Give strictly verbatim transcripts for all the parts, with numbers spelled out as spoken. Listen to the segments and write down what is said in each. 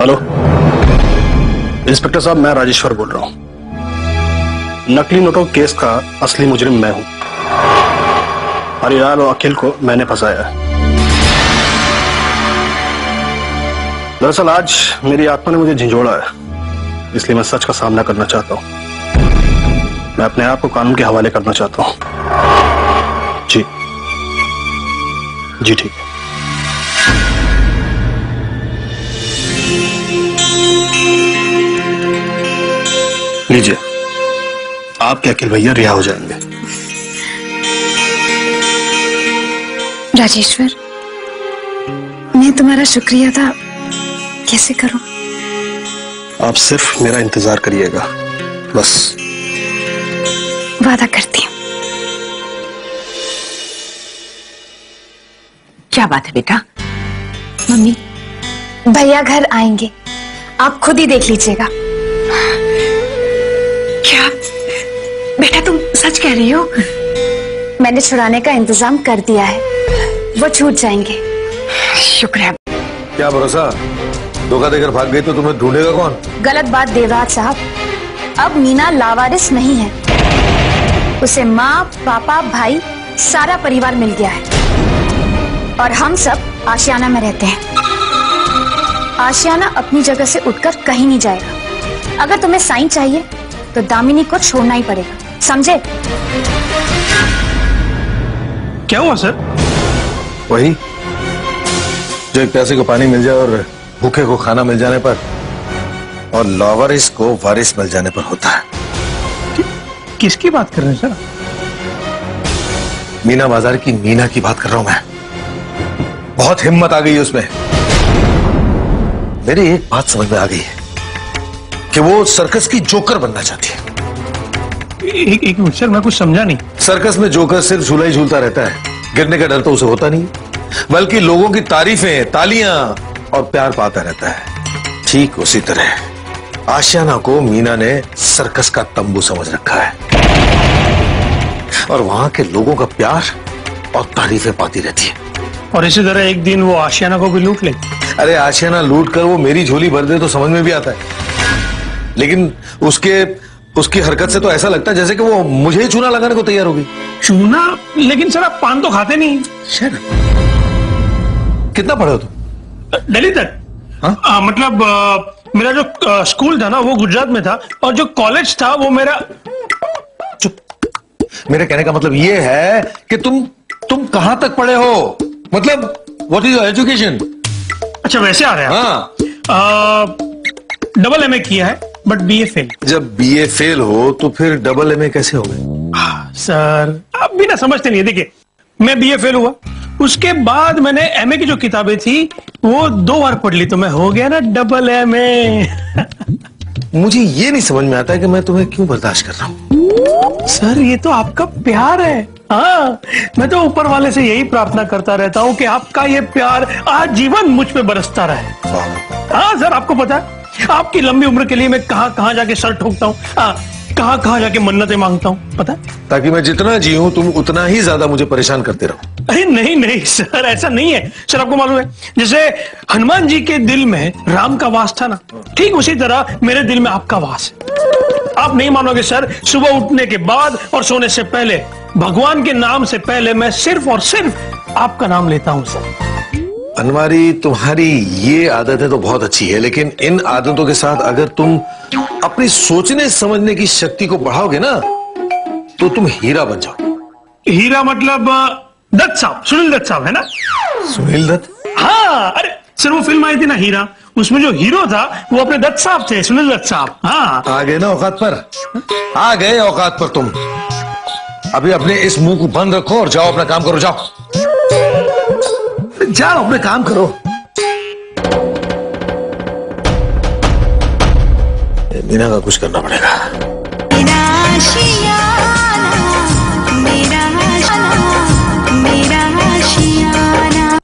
Hello inspector साहब, मैं राजेश्वर बोल रहा हूं। नकली नोटों केस का असली मुजरिम मैं हूं। हरिलाल और अखिल को मैंने फंसाया है। दरअसल आज मेरी आत्मा ने मुझे झंझोड़ा है, इसलिए मैं सच का सामना करना चाहता हूं। मैं अपने आप को कानून के हवाले करना चाहता हूं। जी जी ठीक है। लीजिए, आपके अखिल भैया रिहा हो जाएंगे। राजेश्वर, मैं तुम्हारा शुक्रिया अदा कैसे करूं? आप सिर्फ मेरा इंतजार करिएगा, बस। वादा करती हूँ। क्या बात है बेटा? मम्मी, भैया घर आएंगे, आप खुद ही देख लीजिएगा। क्या बेटा, तुम सच कह रही हो? मैंने छुड़ाने का इंतजाम कर दिया है, वो छूट जाएंगे। शुक्र है। क्या भरोसा, धोखा देकर भाग गई तो तुम्हें ढूंढेगा कौन? गलत बात देवराज साहब, अब मीना लावारिस नहीं है। उसे माँ, पापा, भाई, सारा परिवार मिल गया है और हम सब आशियाना में रहते हैं। आशियाना अपनी जगह से उठकर कहीं नहीं जाएगा। अगर तुम्हें साइन चाहिए तो दामिनी को छोड़ना ही पड़ेगा, समझे? क्या हुआ सर? वही जो एक प्यासे को पानी मिल जाए और भूखे को खाना मिल जाने पर और लावारिस को वारिस मिल जाने पर होता है। कि, किसकी बात कर रहे हैं सर? मीना बाजार की मीना की बात कर रहा हूं मैं। बहुत हिम्मत आ गई है उसमें। मेरी एक बात समझ में आ गई है कि वो सर्कस की जोकर बनना चाहती है। एक एक मिनट सर, मैं कुछ समझा नहीं। सर्कस में जोकर सिर्फ झूला ही झूलता रहता है, गिरने का डर तो उसे होता नहीं, बल्कि लोगों की तारीफें, तालियां और प्यार पाता रहता है। ठीक उसी तरह आशियाना को मीना ने सर्कस का तंबू समझ रखा है और वहां के लोगों का प्यार और तारीफें पाती रहती है। और इसी तरह एक दिन वो आशियाना को भी लूट ले। अरे आशियाना लूट कर वो मेरी झोली भर दे तो समझ में भी आता है, लेकिन उसके उसकी हरकत से तो ऐसा लगता है जैसे कि वो मुझे ही चूना लगाने को तैयार होगी। चूना? लेकिन सर आप पान तो खाते नहीं। सर कितना पढ़े हो तुम? दिल्ली तक। हाँ? आ, मतलब आ, मेरा जो आ, स्कूल था ना वो गुजरात में था और जो कॉलेज था वो मेरा। चुप। मेरे कहने का मतलब ये है कि तुम तुम कहां तक पढ़े हो, मतलब व्हाट इज योर एजुकेशन? अच्छा वैसे आ रहे हैं। हाँ, डबल एम ए किया है बट बी ए फेल। जब बी ए फेल हो तो फिर डबल एम ए कैसे हो गए? सर आप भी ना समझते नहीं। देखिए मैं बी ए फेल हुआ, उसके बाद मैंने एम ए की जो किताबें थी वो दो बार पढ़ ली तो मैं हो गया ना डबल एम ए। मुझे ये नहीं समझ में आता है कि मैं तुम्हें क्यों बर्दाश्त कर रहा हूं। सर ये तो आपका प्यार है। हाँ, मैं तो ऊपर वाले से यही प्रार्थना करता रहता हूँ कि आपका ये प्यार आजीवन मुझ पे बरसता रहे। हाँ सर, आपको पता है आपकी लंबी उम्र के लिए मैं कहां कहां जाके सर ठोकता हूँ, कहां कहां जाके मन्नतें मांगता हूँ, पता है? ताकि मैं जितना जीऊं तुम उतना ही ज्यादा मुझे परेशान करते रहो। अरे नहीं नहीं सर, ऐसा नहीं है। सर आपको मालूम है जैसे हनुमान जी के दिल में राम का वास था ना, ठीक उसी तरह मेरे दिल में आपका वास है। आप नहीं मानोगे सर, सुबह उठने के बाद और सोने से पहले भगवान के नाम से पहले मैं सिर्फ और सिर्फ आपका नाम लेता हूं सर। अनवारी, तुम्हारी ये आदतें तो बहुत अच्छी है, लेकिन इन आदतों के साथ अगर तुम अपनी सोचने समझने की शक्ति को बढ़ाओगे ना तो तुम हीरा बन जाओ। हीरा मतलब दत्त साहब, सुनील दत्त साहब है ना? सुनील दत्त? हाँ, अरे सर वो फिल्म आई थी ना हीरा, उसमें जो हीरो था वो अपने दत्त साहब थे, सुनील दत्त साहब। हाँ आ गए ना औकात पर, आ गए औकात पर तुम। अभी अपने इस मुंह को बंद रखो और जाओ अपना काम करो। जाओ जाओ अपने काम करो। मीना का कुछ करना पड़ेगा। मेरा आशियाना, मेरा आशियाना, मेरा आशियाना।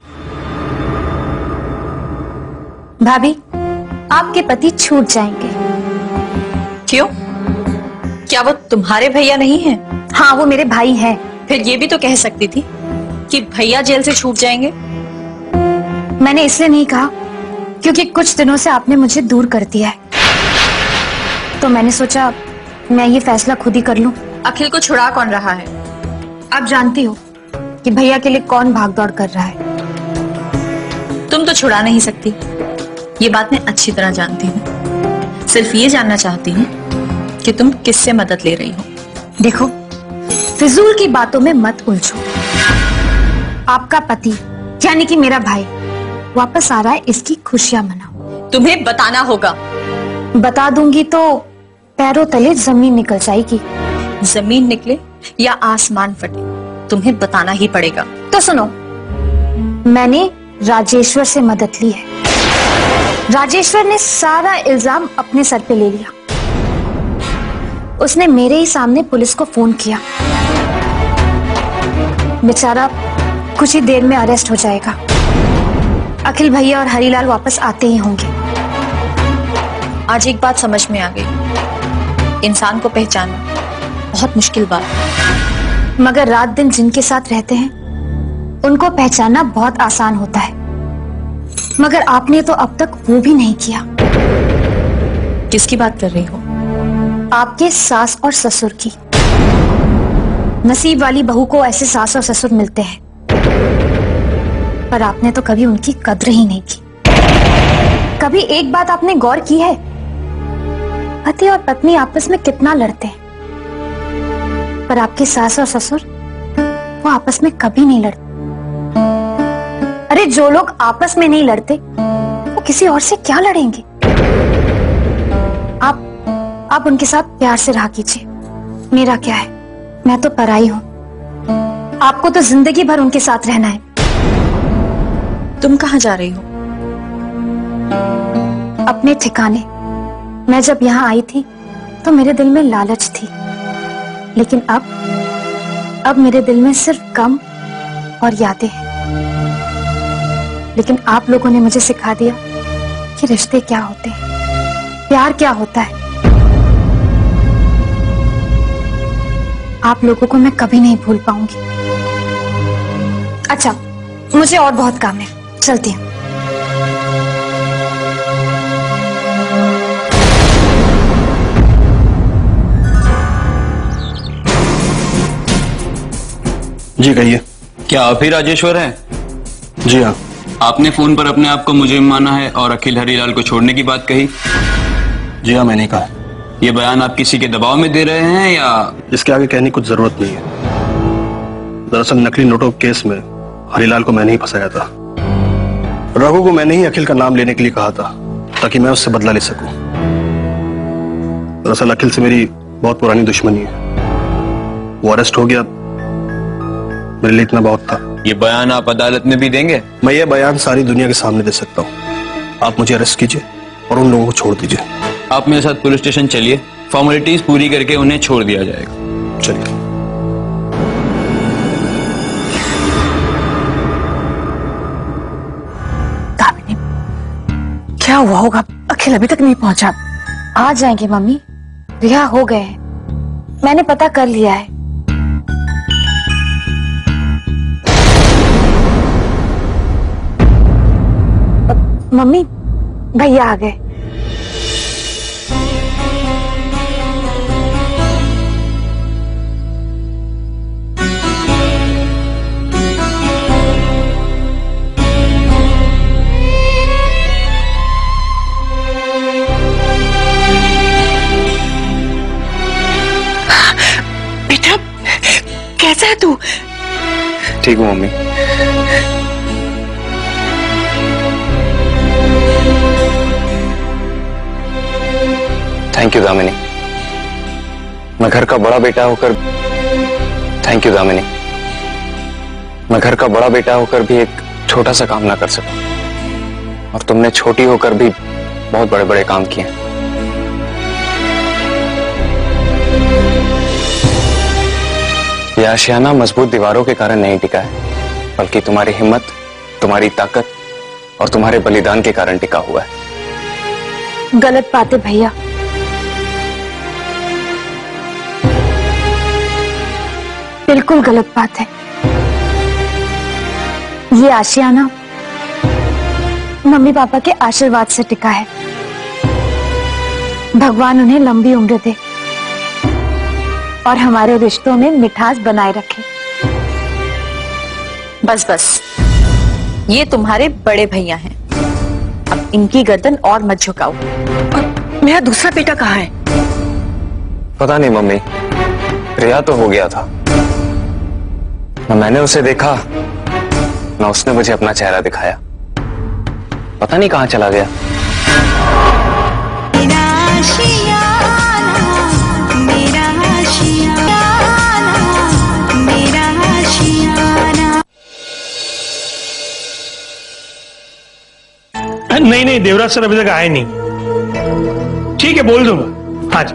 भाभी, आपके पति छूट जाएंगे। क्यों? क्या वो तुम्हारे भैया नहीं हैं? हाँ, वो मेरे भाई हैं। फिर ये भी तो कह सकती थी कि भैया जेल से छूट जाएंगे। मैंने इसलिए नहीं कहा क्योंकि कुछ दिनों से आपने मुझे दूर कर दिया है, तो मैंने सोचा मैं ये फैसला खुद ही कर लूं। अखिल को छुड़ा कौन रहा है? आप जानती हो कि भैया के लिए कौन भागदौड़ कर रहा है। तुम तो छुड़ा नहीं सकती, ये बात मैं अच्छी तरह जानती हूँ। सिर्फ ये जानना चाहती हूँ कि तुम किससे मदद ले रही हो। देखो, फिजूल की बातों में मत उलझो। आपका पति यानी कि मेरा भाई वापस आ रहा है, इसकी खुशियां मनाओ। तुम्हें बताना होगा। बता दूंगी तो पैरों तले जमीन निकल जाएगी। जमीन निकले या आसमान फटे, तुम्हें बताना ही पड़ेगा। तो सुनो, मैंने राजेश्वर से मदद ली है। राजेश्वर ने सारा इल्जाम अपने सर पे ले लिया। उसने मेरे ही सामने पुलिस को फोन किया। बेचारा कुछ ही देर में अरेस्ट हो जाएगा। अखिल भैया और हरीलाल वापस आते ही होंगे। आज एक बात समझ में आ गई, इंसान को पहचानना बहुत मुश्किल बात है, मगर रात दिन जिनके साथ रहते हैं उनको पहचानना बहुत आसान होता है। मगर आपने तो अब तक वो भी नहीं किया। किसकी बात कर रही हो? आपके सास और ससुर की। नसीब वाली बहू को ऐसे सास और ससुर मिलते हैं, पर आपने तो कभी उनकी कद्र ही नहीं की। कभी एक बात आपने गौर की है, पति और पत्नी आपस में कितना लड़ते हैं, पर आपके सास और ससुर वो आपस में कभी नहीं लड़ते। अरे जो लोग आपस में नहीं लड़ते वो किसी और से क्या लड़ेंगे? आप आप उनके साथ प्यार से रहा कीजिए। मेरा क्या है, मैं तो पराई हूं। आपको तो जिंदगी भर उनके साथ रहना है। तुम कहाँ जा रही हो? अपने ठिकाने। मैं जब यहाँ आई थी तो मेरे दिल में लालच थी, लेकिन अब अब मेरे दिल में सिर्फ गम और यादें हैं। लेकिन आप लोगों ने मुझे सिखा दिया कि रिश्ते क्या होते हैं, प्यार क्या होता है। आप लोगों को मैं कभी नहीं भूल पाऊंगी। अच्छा, मुझे और बहुत काम है, चलती हूँ। जी कहिए। क्या आप ही राजेश्वर हैं? जी हाँ। आपने फोन पर अपने आप को मुजरिम माना है और अखिल हरीलाल को छोड़ने की बात कही। जी हाँ, मैंने कहा। ये बयान आप किसी के दबाव में दे रहे हैं या? इसके आगे कहने की कुछ जरूरत नहीं है। दरअसल नकली नोटों के केस में हरीलाल को मैंने ही फंसाया था। रघु को मैंने ही अखिल का नाम लेने के लिए कहा था ताकि मैं उससे बदला ले सकूं। दरअसल अखिल से मेरी बहुत पुरानी दुश्मनी है। वो अरेस्ट हो गया, मेरे लिए इतना बहुत था। ये बयान आप अदालत में भी देंगे? मैं ये बयान सारी दुनिया के सामने दे सकता हूँ। आप मुझे अरेस्ट कीजिए और उन लोगों को छोड़ दीजिए। आप मेरे साथ पुलिस स्टेशन चलिए, फॉर्मेलिटीज पूरी करके उन्हें छोड़ दिया जाएगा। चलिए। दामिनी, क्या हुआ होगा? अखिल अभी तक नहीं पहुंचा। आ जाएंगे मम्मी, रिहा हो गए हैं। मैंने पता कर लिया है। मम्मी, भैया आ गए। बेटा, कैसा है तू? ठीक हूँ मम्मी। Thank you Damini. मैं घर का बड़ा बेटा होकर थैंक यू दामिनी मैं घर का बड़ा बेटा होकर भी एक छोटा सा काम ना कर सका, और तुमने छोटी होकर भी बहुत बड़े बड़े काम किए। यह आशियाना मजबूत दीवारों के कारण नहीं टिका है, बल्कि तुम्हारी हिम्मत, तुम्हारी ताकत और तुम्हारे बलिदान के कारण टिका हुआ है। गलत बात है भैया। बिल्कुल गलत बात है। ये आशियाना मम्मी पापा के आशीर्वाद से टिका है। भगवान उन्हें लंबी उम्र दे और हमारे रिश्तों में मिठास बनाए रखे। बस बस, ये तुम्हारे बड़े भैया हैं, अब इनकी गर्दन और मत झुकाओ। और मेरा दूसरा बेटा कहाँ है? पता नहीं मम्मी, रिया तो हो गया था, न मैंने उसे देखा न उसने मुझे अपना चेहरा दिखाया। पता नहीं कहाँ चला गया। मेरा आशियाना, मेरा आशियाना, मेरा आशियाना। नहीं नहीं, देवराज सर अभी तक आए नहीं। ठीक है, बोल दूंगा। हाँ जी,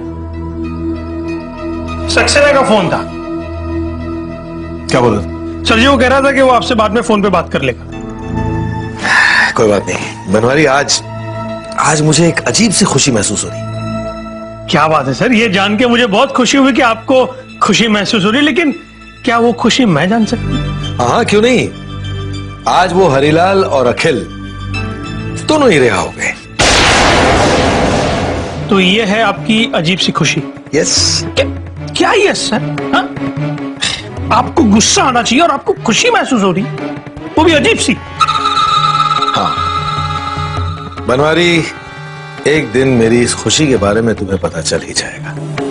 सक्सेना का फोन था। क्या बोला? सर जी वो कह रहा था कि वो आपसे बाद में फोन पे बात कर लेगा। कोई बात नहीं बनवारी, आज आज मुझे एक अजीब सी खुशी महसूस हो रही। क्या बात है सर, ये जान के मुझे बहुत खुशी हुई कि आपको खुशी महसूस हो रही, लेकिन क्या वो खुशी मैं जान सकती? हाँ क्यों नहीं, आज वो हरिलाल और अखिल दोनों ही रिहा हो गए। तो ये है आपकी अजीब सी खुशी? यस। क्या, क्या यस सर? हाँ? आपको गुस्सा आना चाहिए और आपको खुशी महसूस हो रही, वो भी अजीब सी। हाँ बनवारी, एक दिन मेरी इस खुशी के बारे में तुम्हें पता चल ही जाएगा।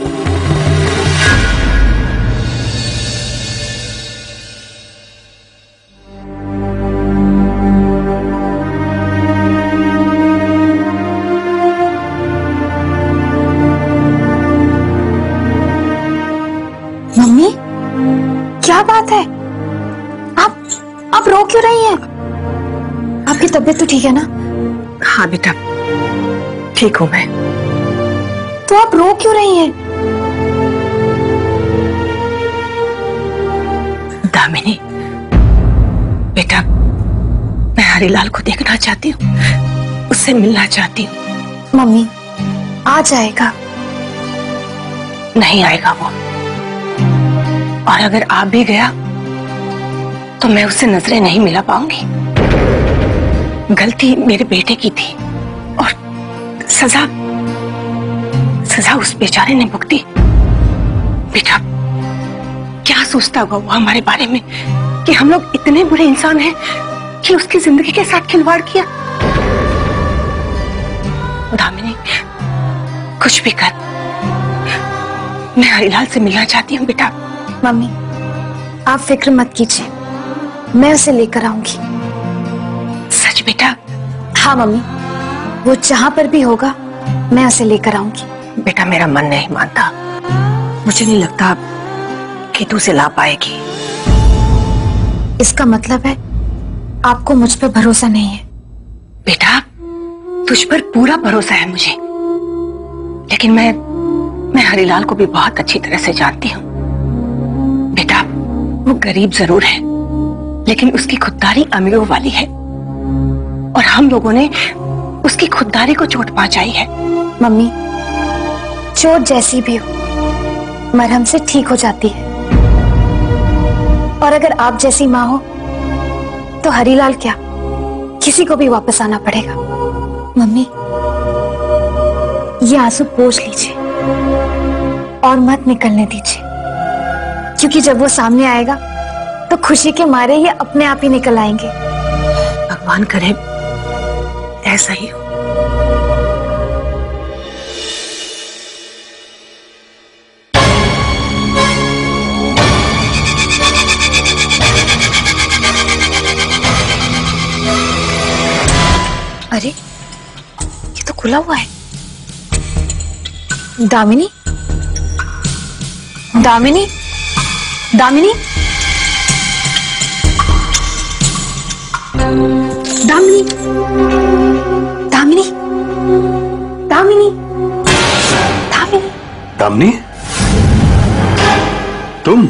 मम्मी, क्या बात है? आप आप रो क्यों रही हैं? आपकी तबीयत तो ठीक है ना? हाँ बेटा, ठीक हूं मैं। तो आप रो क्यों रही हैं? दामिनी, बेटा मैं हरिलाल को देखना चाहती हूँ, उससे मिलना चाहती हूँ। मम्मी, आ जाएगा। नहीं आएगा वो, और अगर आ भी गया तो मैं उससे नजरें नहीं मिला पाऊंगी। गलती मेरे बेटे की थी और सजा सजा उस बेचारे ने भुगती। बेटा क्या सोचता होगा वो हमारे बारे में कि हम लोग इतने बुरे इंसान हैं कि उसकी जिंदगी के साथ खिलवाड़ किया। दामिनी, कुछ भी कर, मैं हरिलाल से मिलना चाहती हूँ बेटा। मम्मी, आप फिक्र मत कीजिए, मैं उसे लेकर आऊंगी। सच बेटा? हाँ मम्मी, वो जहां पर भी होगा मैं उसे लेकर आऊंगी। बेटा मेरा मन नहीं मानता, मुझे नहीं लगता कि तू उसे ला पाएगी। इसका मतलब है आपको मुझ पर भरोसा नहीं है? बेटा तुझ पर पूरा भरोसा है मुझे, लेकिन मैं मैं हरिलाल को भी बहुत अच्छी तरह से जानती हूँ। बेटा वो गरीब जरूर है, लेकिन उसकी खुददारी अमीरों वाली है, और हम लोगों ने उसकी खुददारी को चोट पहुंचाई है। मम्मी, चोट जैसी भी हो मरहम से ठीक हो जाती है, और अगर आप जैसी माँ हो तो हरिलाल क्या, किसी को भी वापस आना पड़ेगा। मम्मी, ये आंसू पोंछ लीजिए और मत निकलने दीजिए, क्योंकि जब वो सामने आएगा तो खुशी के मारे ये अपने आप ही निकल आएंगे। भगवान करे ऐसा ही हो। अरे ये तो खुला हुआ है। दामिनी, दामिनी, दामिनी, दामिनी, दामिनी, दामिनी, दामिनी, दामिनी, तुम?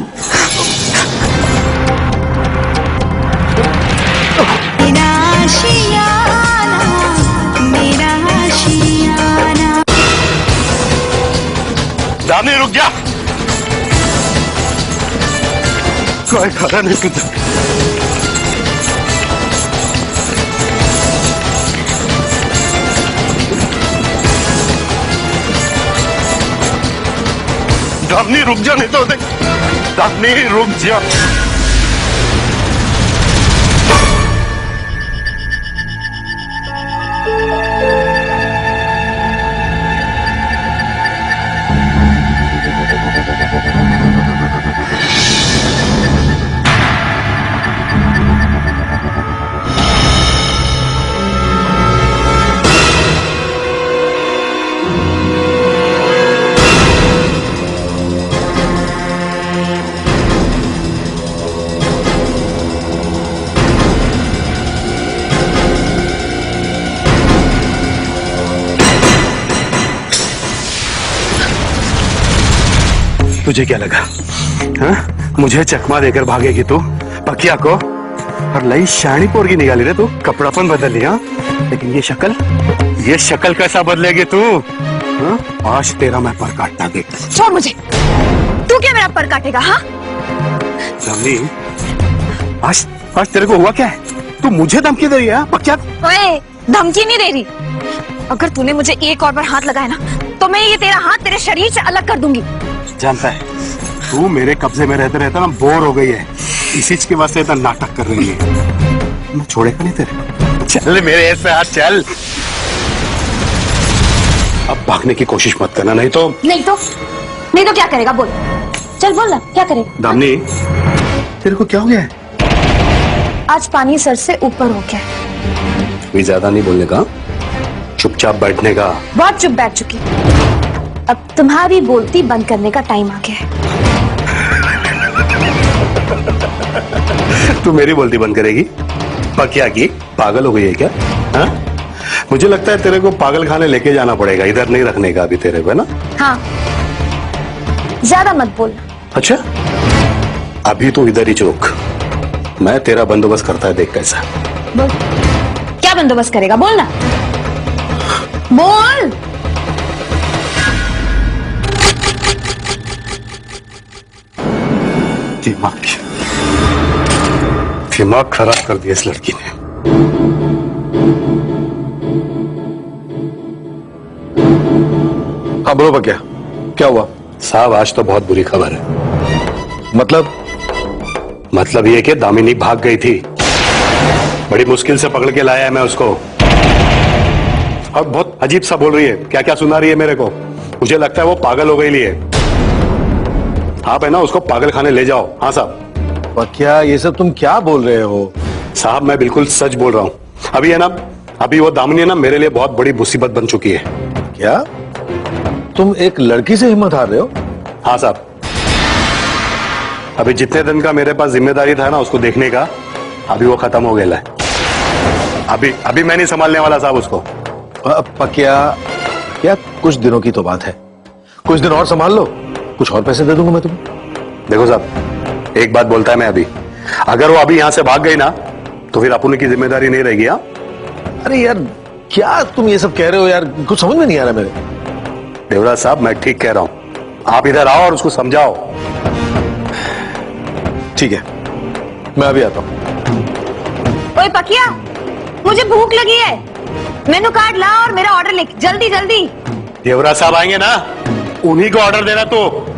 मेरा आशियाना, मेरा आशियाना। दामिनी रुक जा, कोई खाना नहीं पीता। दामिनी रुक जा, नहीं तो देख। दामिनी रुक जा। तुझे क्या लगा हा? मुझे चकमा देकर भागेगी तू पकिया को? और लई शानी पोरगी निकाली रे तू, कपड़ापन बदल लिया। लेकिन ये शक्ल, ये शक्ल कैसा बदलेगी तू? हा? आज तेरा मैं पर काटना देख। छोड़ मुझे। तू क्या मेरा पर काटेगा? हाँ दामिनी, आज आज तेरे को हुआ क्या है? तू मुझे धमकी दे रही है पकिया? ओए, धमकी नहीं दे रही। अगर तूने मुझे एक और बार हाथ लगाया ना, तो मैं ये तेरा हाथ तेरे शरीर से अलग कर दूंगी। जानता है तू मेरे कब्जे में रहते रहते ना बोर हो गई है, इसी के वास्ते इतना नाटक कर रही है। मैं छोड़ेगा नहीं तेरे। चल मेरे ऐसे हाथ चल। अब भागने की कोशिश मत करना, नहीं तो नहीं तो नहीं तो क्या करेगा? बोल, चल बोल ना, क्या करेगा? दामिनी, तेरे को क्या हो गया है? आज पानी सर से ऊपर हो गया। कोई ज्यादा नहीं बोलने का, चुपचाप बैठने का। बहुत चुप बैठ चुकी। अब तुम्हारी बोलती बंद करने का टाइम आ गया है। तू मेरी बोलती बंद करेगी? पकिया की पागल हो गई है क्या? हा? मुझे लगता है तेरे को पागल खाने लेके जाना पड़ेगा, इधर नहीं रखने का अभी तेरे को, है ना? हाँ, ज्यादा मत बोलना। अच्छा, अभी तो इधर ही चौक, मैं तेरा बंदोबस्त करता है, देख कैसा। बोल, क्या बंदोबस्त करेगा? बोल ना, बोल। दिमाग दिमाग खराब कर दिया इस लड़की ने। हाँ बोलो बकिया, क्या हुआ? साहब, आज तो बहुत बुरी खबर है। मतलब? मतलब ये कि दामिनी भाग गई थी। बड़ी मुश्किल से पकड़ के लाया है मैं उसको, और बहुत अजीब सा बोल रही है। क्या क्या सुना रही है मेरे को। मुझे लगता है वो पागल हो गई लिए। आप है ना, उसको पागल खाने ले जाओ। हाँ साहब। बकिया, ये सब तुम क्या बोल रहे हो? साहब, मैं बिल्कुल सच बोल रहा हूँ। अभी है ना, अभी वो दामिनी है ना, मेरे लिए बहुत बड़ी मुसीबत बन चुकी है। क्या तुम एक लड़की से हिम्मत हार रहे हो? हाँ साहब, अभी जितने दिन का मेरे पास जिम्मेदारी था ना उसको देखने का, अभी वो खत्म हो गया है। अभी अभी मैं नहीं संभालने वाला साहब उसको। पकिया, क्या कुछ दिनों की तो बात है, कुछ दिन और संभाल लो, कुछ और पैसे दे दूंगा मैं तुम्हें। देखो साहब, एक बात बोलता है मैं अभी, अगर वो अभी यहां से भाग गई ना, तो फिर अपने की जिम्मेदारी नहीं रहेगी। हाँ? अरे यार, क्या तुम ये सब कह रहे हो यार, कुछ समझ में नहीं आ रहा मेरे। देवराज साहब, मैं ठीक कह रहा हूं, आप इधर आओ और उसको समझाओ। ठीक है, मैं अभी आता हूं। ओए पकिया, मुझे भूख लगी है, मेनू कार्ड ला और मेरा ऑर्डर लिख, जल्दी जल्दी। देवराज साहब आएंगे ना, उन्हीं को ऑर्डर देना तो।